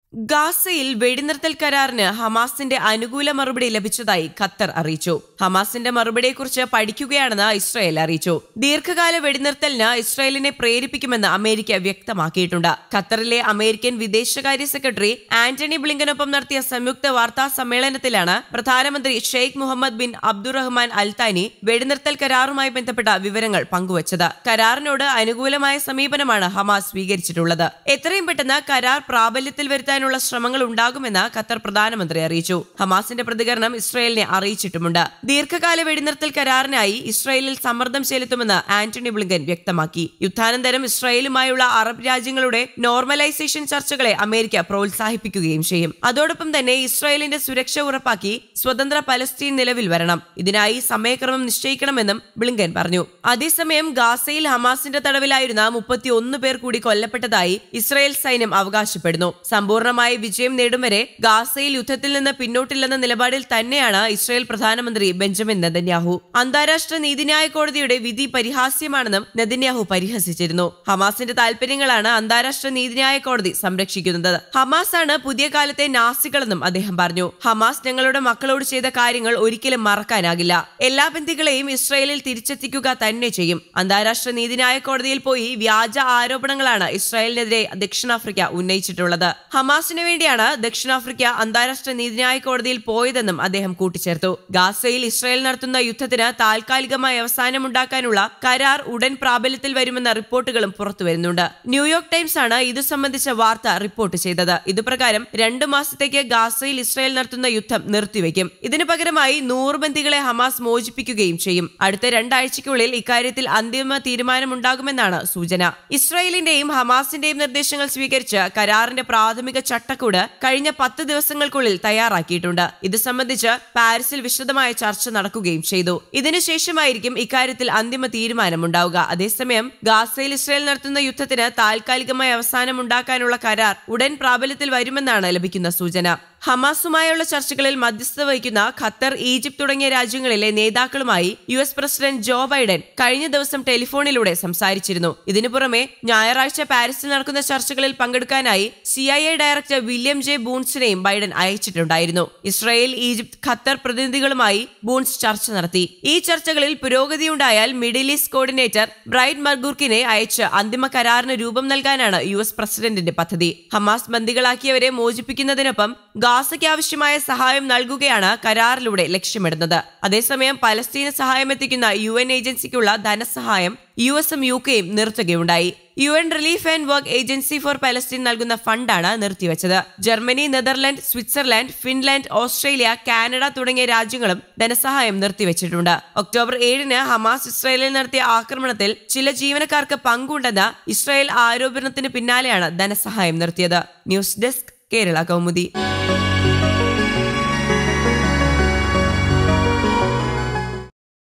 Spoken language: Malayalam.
ഗാസയിൽ വെടിനിർത്തൽ കരാറിന് ഹമാസിന്റെ അനുകൂല മറുപടി ലഭിച്ചതായി ഖത്തർ അറിയിച്ചു. ഹമാസിന്റെ മറുപടിയെക്കുറിച്ച് പഠിക്കുകയാണെന്ന് ഇസ്രായേൽ അറിയിച്ചു. ദീർഘകാല വെടിനിർത്തലിന് ഇസ്രായേലിനെ പ്രേരിപ്പിക്കുമെന്ന് അമേരിക്ക വ്യക്തമാക്കിയിട്ടുണ്ട്. ഖത്തറിലെ അമേരിക്കൻ വിദേശകാര്യ സെക്രട്ടറി ആന്റണി ബ്ലിങ്കനൊപ്പം നടത്തിയ സംയുക്ത വാർത്താ സമ്മേളനത്തിലാണ് പ്രധാനമന്ത്രി Sheikh Mohammed bin Abdulrahman Al Thani വെടിനിർത്തൽ കരാറുമായി ബന്ധപ്പെട്ട വിവരങ്ങൾ പങ്കുവച്ചത്. കരാറിനോട് അനുകൂലമായ സമീപനമാണ് ഹമാസ് സ്വീകരിച്ചിട്ടുള്ളത്. എത്രയും പെട്ടെന്ന് കരാർ പ്രാബല്യത്തിൽ വരുത്താൻ ശ്രമങ്ങൾ ഉണ്ടാകുമെന്ന് ഖത്തർ പ്രധാനമന്ത്രി അറിയിച്ചു. ഹമാസിന്റെ പ്രതികരണം ഇസ്രായേലിനെ അറിയിച്ചിട്ടുമുണ്ട്. ദീർഘകാല വെടിനിർത്തൽ കരാറിനായി ഇസ്രായേലിൽ സമ്മർദ്ദം ചെലുത്തുമെന്ന് ആന്റണി ബ്ലിങ്കൻ വ്യക്തമാക്കി. യുദ്ധാനന്തരം ഇസ്രായേലുമായുള്ള അറബ് രാജ്യങ്ങളുടെ നോർമലൈസേഷൻ ചർച്ചകളെ അമേരിക്ക പ്രോത്സാഹിപ്പിക്കുകയും ചെയ്യും. അതോടൊപ്പം തന്നെ ഇസ്രായേലിന്റെ സുരക്ഷ ഉറപ്പാക്കി സ്വതന്ത്ര പലസ്തീൻ നിലവിൽ വരണം. ഇതിനായി സമയക്രമം നിശ്ചയിക്കണമെന്നും ബ്ലിങ്കൻ പറഞ്ഞു. അതേസമയം ഗാസയിൽ ഹമാസിന്റെ തടവിലായിരുന്ന 31 പേർ കൂടി കൊല്ലപ്പെട്ടതായി ഇസ്രായേൽ സൈന്യം അവകാശപ്പെടുന്നു. സമ്പൂർണ്ണ വിജയം നേടും വരെ ഗാസയിൽ യുദ്ധത്തിൽ നിന്ന് പിന്നോട്ടില്ലെന്ന നിലപാടിൽ തന്നെയാണ് ഇസ്രായേൽ പ്രധാനമന്ത്രി ബെഞ്ചമിൻ നെതന്യാഹു. അന്താരാഷ്ട്ര നീതിന്യായ കോടതിയുടെ വിധി പരിഹാസ്യമാണെന്നും നെതന്യാഹു പരിഹസിച്ചിരുന്നു. ഹമാസിന്റെ താൽപര്യങ്ങളാണ് അന്താരാഷ്ട്ര നീതിന്യായ കോടതി സംരക്ഷിക്കുന്നത്. ഹമാസ് ആണ് പുതിയ കാലത്തെ നാസികളെന്നും അദ്ദേഹം പറഞ്ഞു. ഹമാസ് ഞങ്ങളുടെ മക്കളോട് ചെയ്ത കാര്യങ്ങൾ ഒരിക്കലും മറക്കാനാകില്ല. എല്ലാ ബന്ദികളെയും ഇസ്രായേലിൽ തിരിച്ചെത്തിക്കുക തന്നെ ചെയ്യും. അന്താരാഷ്ട്ര നീതിന്യായ കോടതിയിൽ പോയി വ്യാജ ആരോപണങ്ങളാണ് ഇസ്രായേലിനെതിരെ ദക്ഷിണാഫ്രിക്ക ഉന്നയിച്ചിട്ടുള്ളത്. ഹമാസിന് വേണ്ടിയാണ് ദക്ഷിണാഫ്രിക്ക അന്താരാഷ്ട്ര നീതിന്യായ കോടതിയിൽ പോയതെന്നും അദ്ദേഹം കൂട്ടിച്ചേർത്തു. ഗാസയിൽ ഇസ്രായേൽ നടത്തുന്ന യുദ്ധത്തിന് താൽക്കാലികമായി അവസാനമുണ്ടാക്കാനുള്ള കരാർ ഉടൻ പ്രാബല്യത്തിൽ വരുമെന്ന റിപ്പോർട്ടുകളും പുറത്തുവരുന്നുണ്ട്. ന്യൂയോർക്ക് ടൈംസ് ആണ് ഇതു സംബന്ധിച്ച വാർത്ത റിപ്പോർട്ട് ചെയ്തത്. ഇതുപ്രകാരം 2 മാസത്തേക്ക് ഗാസയിൽ ഇസ്രായേൽ നടത്തുന്ന യുദ്ധം നിർത്തിവെക്കും. ഇതിനു പകരമായി 100 ബന്ദികളെ ഹമാസ് മോചിപ്പിക്കുകയും ചെയ്യും. അടുത്ത 2 ആഴ്ചയ്ക്കുള്ളിൽ ഇക്കാര്യത്തിൽ അന്തിമ തീരുമാനമുണ്ടാകുമെന്നാണ് സൂചന. ഇസ്രായേലിന്റെയും ഹമാസിന്റെയും നിർദ്ദേശങ്ങൾ സ്വീകരിച്ച് കരാറിന്റെ പ്രാഥമിക ചട്ടക്കൂട് കഴിഞ്ഞ 10 ദിവസങ്ങൾക്കുള്ളിൽ തയ്യാറാക്കിയിട്ടുണ്ട്. ഇത് സംബന്ധിച്ച് പാരീസിൽ വിശദമായ ചർച്ച നടക്കുകയും ചെയ്തു. ഇതിനുശേഷമായിരിക്കും ഇക്കാര്യത്തിൽ അന്തിമ തീരുമാനമുണ്ടാവുക. അതേസമയം ഗാസയിൽ ഇസ്രായേൽ നടത്തുന്ന യുദ്ധത്തിന് താൽക്കാലികമായി അവസാനമുണ്ടാക്കാനുള്ള കരാർ ഉടൻ പ്രാബല്യത്തിൽ വരുമെന്നാണ് ലഭിക്കുന്ന സൂചന. ഹമാസുമായുള്ള ചർച്ചകളിൽ മധ്യസ്ഥത വഹിക്കുന്ന ഖത്തർ, ഈജിപ്ത് തുടങ്ങിയ രാജ്യങ്ങളിലെ നേതാക്കളുമായി US പ്രസിഡന്റ് ജോ ബൈഡൻ കഴിഞ്ഞ ദിവസം ടെലിഫോണിലൂടെ സംസാരിച്ചിരുന്നു. ഇതിനു പുറമെ ഞായറാഴ്ച പാരീസിൽ നടക്കുന്ന ചർച്ചകളിൽ പങ്കെടുക്കാനായി CIA ഡയറക്ടർ വില്യം ജെ ബൂൺസിനെയും ബൈഡൻ അയച്ചിട്ടുണ്ടായിരുന്നു. ഇസ്രായേൽ, ഈജിപ്ത്, ഖത്തർ പ്രതിനിധികളുമായി ബൂൺസ് ചർച്ച നടത്തി. ഈ ചർച്ചകളിൽ പുരോഗതിയുണ്ടായാൽ മിഡിൽ ഈസ്റ്റ് കോർഡിനേറ്റർ ബ്രൈറ്റ് മർഗൂർക്കിനെ അയച്ച് അന്തിമ കരാറിന് രൂപം നൽകാനാണ് US പ്രസിഡന്റിന്റെ പദ്ധതി. ഹമാസ് ബന്ദികളാക്കിയവരെ മോചിപ്പിക്കുന്നതിനൊപ്പം ഗാസയ്ക്ക് ആവശ്യമായ സഹായം നൽകുകയാണ് കരാറിലൂടെ ലക്ഷ്യമിടുന്നത്. അതേസമയം പലസ്തീന് സഹായമെത്തിക്കുന്ന UN ഏജൻസിക്കുള്ള ധനസഹായം US-ഉം UK-യും നിർത്തുകയുണ്ടായി. UN relief and work agency for Palestine നൽകുന്ന ഫണ്ടാണ് നിർത്തിവെച്ചത്. Germany, Netherlands, Switzerland, Finland, Australia, Canada തുടങ്ങിയ രാജ്യങ്ങളും ധനസഹായം നിർത്തിവെച്ചിട്ടുണ്ട്. ഒക്ടോബർ 7-ന് ഹമാസ് ഇസ്രായേലിൽ നടത്തിയ ആക്രമണത്തിൽ ചില ജീവനക്കാർക്ക് പങ്കുണ്ടെന്ന ഇസ്രായേൽ ആരോപണത്തിന് പിന്നാലെയാണ് ധനസഹായം നിർത്തിയത്. News desk, Kerala Kaumudi.